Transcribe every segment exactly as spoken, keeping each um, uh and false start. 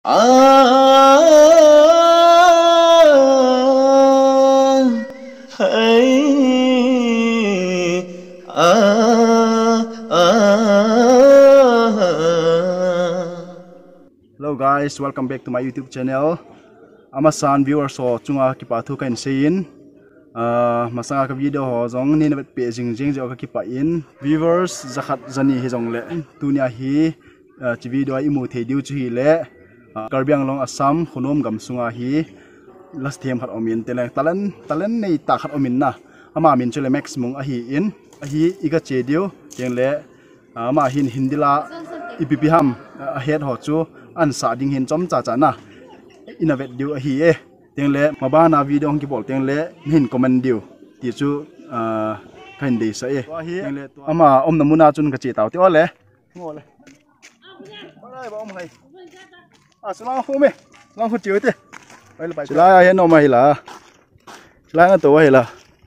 Hello guys, welcome back to my YouTube channel. Amasan viewers so chunga ki pa thu kan sein uh masanga ka video ho jong ni na pe jing jing jo ka ki pa in viewers zakhat jani he jong le tunia hi chi video ai mu the diu chi le karbiang long assam khonom gam sunga hi last time khat omin te le talan talan nei ta khat omin na ama min chule max mung a hi in a hi iga che diu teng le ama hin hindila ipp ham a head ho chu an sa ding hin chom cha cha na innovate diu a hi e teng le mabana video hong ki bol teng le hin comment diu ti chu kain dei sa e teng le ama om namuna chun ka chi taw ti ole ngo le ai ba om hai a sula ho me lang ho chiu te bai la bai sula ya no mai la sula na to hai la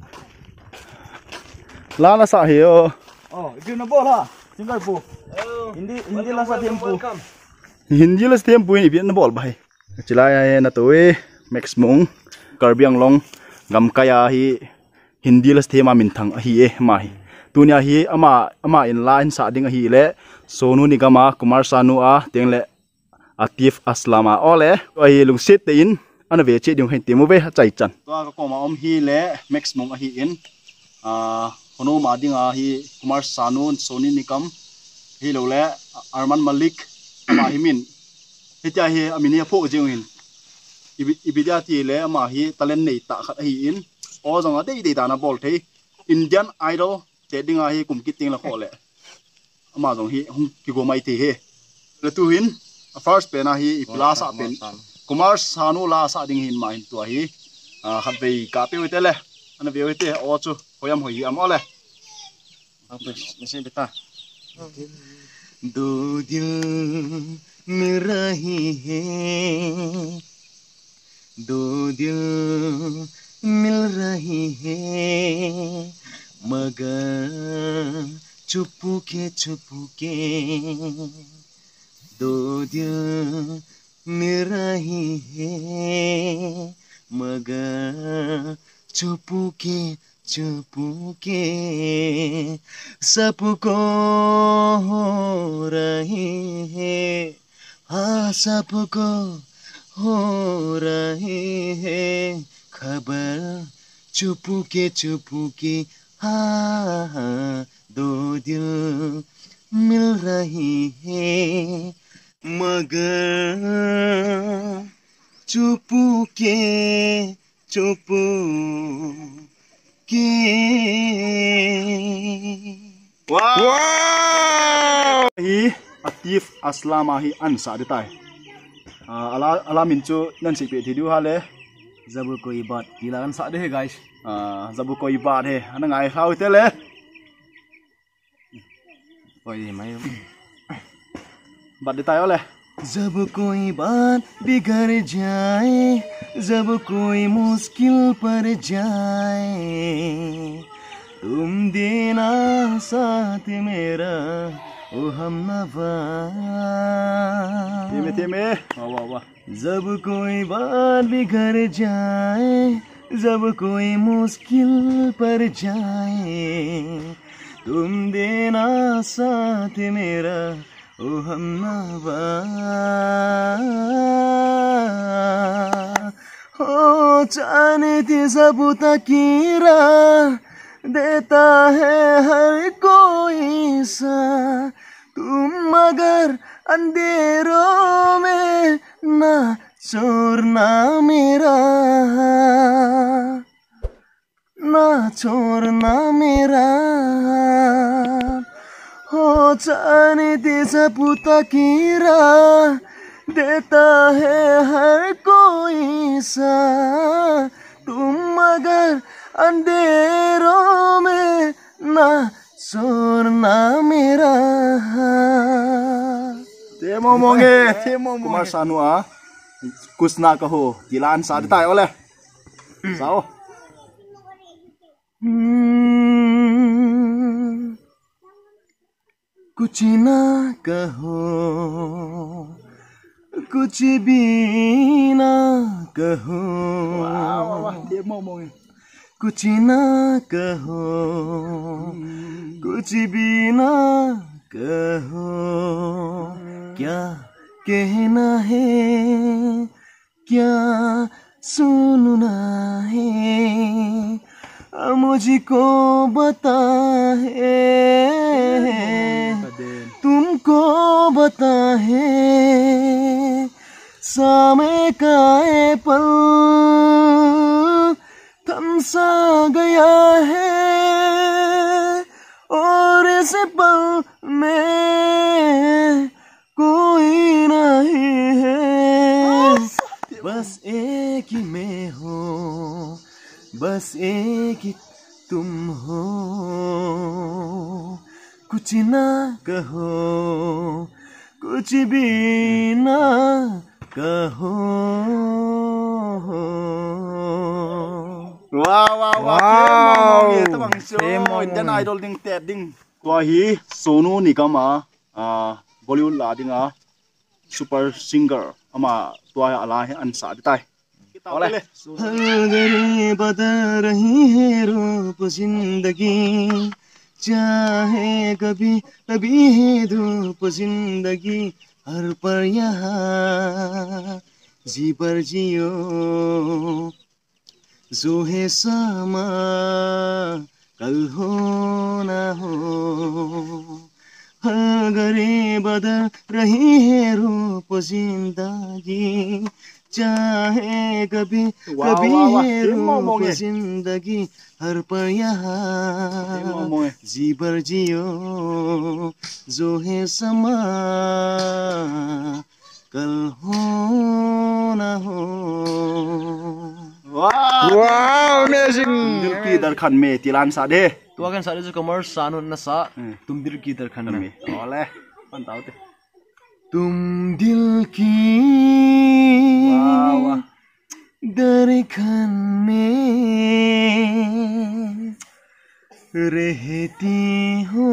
la na sa hi o oh ibu na bola tinggal pu hindi hindi la sa tempo hindi la sa tempo ni bi na bol bai chilaya na to e max mung karbiang long gam kaya hi hindi las thema min thang hi e ma hi tunia hi ama ama in line sa ding hi le sonu nigama kumar sanu a tengle atif aslama ole ai lung sit te in ana ve che ding hai temu ve chai chan to ka ko ma om hi le max mung a hi in a hono ma ding a hi kumar sanu soni nikam hi lo le arman malik ma hi min hitia hi amini pho jing hin ibidia ti le ma hi talent nei ta khat hi in o jong a dei dei ta na bol thei Indian Idol te ding a hi kum ki ting la kho le ama jong hi hung ki go mai thi he le tu hin first pe na hi ipla sa pen kumar sanu la sa ding hin ma hin tu hi khat vei ka pe te le ana ve te o chu hoyam hoi am ole machine beta दो दिल मिल रही है दो दिल मिल रही है मगर चुपके चुपके दो दिल मिल रही है मगर चुपके चुपके सबको हो रही है हाँ सबको हो रही है खबर चुपके चुपके हाँ हाँ दो दिल मिल रही है मगर Chupke Chupke wow hi atif aslama hi an sa de tai ala ala min chu nan si pe thi du ha le zabu koi bat dilan sa de he guys zabu koi bat he ana ngai khau te le oi mai bat de tai ole जब कोई बात बिगड़ जाए जब कोई मुश्किल पड़ जाए तुम देना साथ मेरा ओ हमनवा तेमे तेमे वाह वाह जब कोई बात बिगड़ जाए जब कोई मुश्किल पड़ जाए तुम देना साथ मेरा ओ हमनवा हो जाने थी सब तकीरा देता है हर कोई सा तुम मगर अंधेरों में ना छोड़ना मेरा ना छोड़ना मेरा हो जाने दे सब तकीरा देता है हर कोई सा तुम मगर अंधेरों में ना छोड़ना मेरा temo monge temo kumar sanu a kusna kaho tilan sa de tai ole sao कुछ ना कहो कुछ भी ना कहो, कुछ ना कहो, कुछ भी ना कहो, क्या कहना है, क्या सुनना है, मुझको बता है, तुमको बता है, सामने का ये पल थम सा गया है, और इस पल में कोई नहीं है, बस एक ही मैं हो, बस एक ही तुम हो, कुछ ना कहो, कुछ भी ना कहो। Wow, wow, wow. Ito bang show. Indian Idol ding ted ding. Tua hi Sonu Nigam ah, Bollywood la ding ah, super singer ama tua ala hai ansa ditai. हर घड़ी बदल रही है रूप जिंदगी, चाहे कभी कभी है धूप जिंदगी, हर पर यहाँ जी पर जियो, जो है समा कल हो ना हो, हर घड़ी बदल रही है रूप जिंदगी, चाहे कभी कभी है रूप जिंदगी, हर पर यहाँ जी भर जियो, जो है समा कल हो ना हो। Wow, amazing. Dil ki darkhan me tilan sa de. तो अगर सारे जो कमर सानो नसा तुम दिल की दरखन में Oleh, pantau te. तुम दिल की दरखन में रहती हो,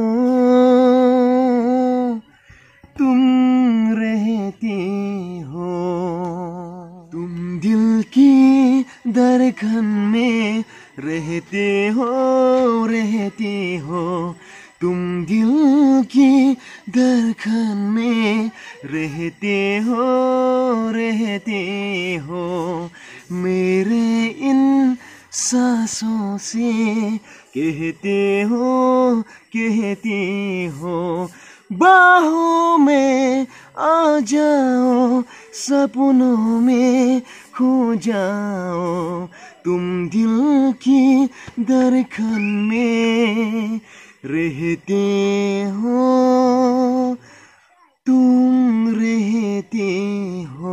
तुम रहती हो, तुम दिल की दरखन में रहते हो, रहते हो, तुम दिल की दरखन में रहते हो, रहते हो, मेरे इन सांसों से कहते हो, कहते हो, बाहों में आ जाओ, सपनों में खो जाओ, तुम दिल की दरखन में रहते हो, तुम रहते हो।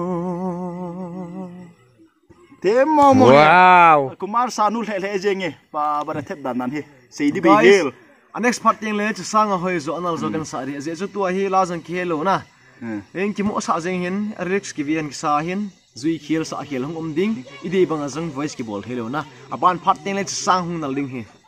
Te mo mo. Wow. Kumar Sanu le le jenge pa bara thet dan nan he. Sei di behel. Next part ting le sang a hoi zo anal zo kan sa ri je zo tu hi la jang khelo na. En ki mo sa jeng hin lyrics ki vian ki sa hin zui khel sa khel hong om ding ide bang a jang voice ki bol helo na. Aban part ting le sang hung nal ding he.